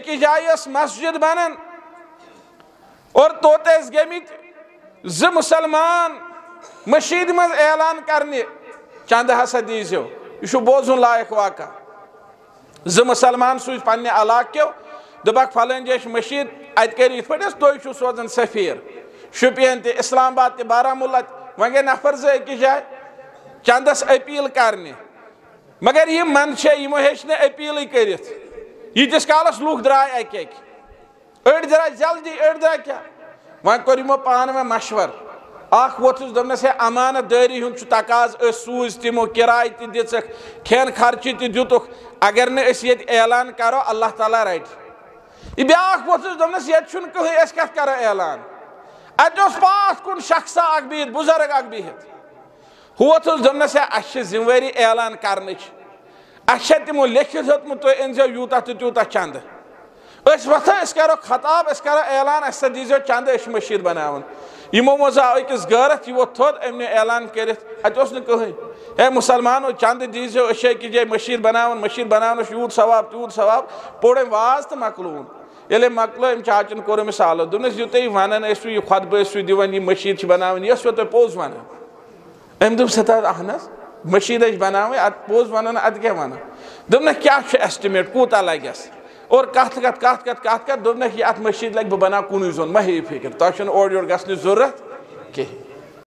बेकि जाय मस्जिद बनन और तोत गमित ज मुसलमान मशीद मज ऐलान करने चंद हसा दीजो यह बोजुन लायक वाक़ा ज मुसलमान सूझ पन्ने इलाक़ो दोपक फलन जैश मशीद अत कर तुम सोजान सफ़ीर शुपियन ते इस्लामाबाद ते बारामूला वह गए नफर जो अकिस जाए चंदस अपील करने मगर यह मन यमो हेच अपील कर यीतिस कालस लूख द्राय अक अड़ द्राय जल्दी अड़ द्राय क्या वह कोर यमो पान में मशवर अख वोथुस दोपनस है अमानत दारी हुंद तकाज सूज तिमो किराय ति दिछक खेन खर्च ति दितुक अगर ने अस ये ऐलान करो अल्लाह ताला रट यह ब्याख वोथुस दोपनस ये छुन कहीं अस कत करो ऐलान अत पास कुन शख्सा अख बिहित बुजुर्ग अख बिहित वोथुस दोपनस है अस जिम्मेवारी ऐलान करने अस तिमो लिखित हेतमुत तुम अनजो यूता तो त्यूता चंद वथा अस करो खताब अस करो ऐलान अस दीजो चंद अस मशीद बनावन यमो मजा अकिस गैरत यह वो थोद अमने ऐलान कर कहीं है मुसलमानो चंद दीजो अस जाए मशीद बनावन यूत सवाब तूत सवाब पोड़ वाज तो मकलून ये मकलो अम चाचन कोर मिसालो दोपनस यू तुम वन यह खुतब दिवान यह मशीद बनावन यह तुम पोज वन अम दोप सत अहन मशीद बनाव अत पोज वन अत क्या वन दोपन क्या एस्टिमेट कूता लगस और कत दोपन अत मशीद लग बह बना कुन जोन मा हे फिक्र तुम ओर योर गि जरूरत कहीं।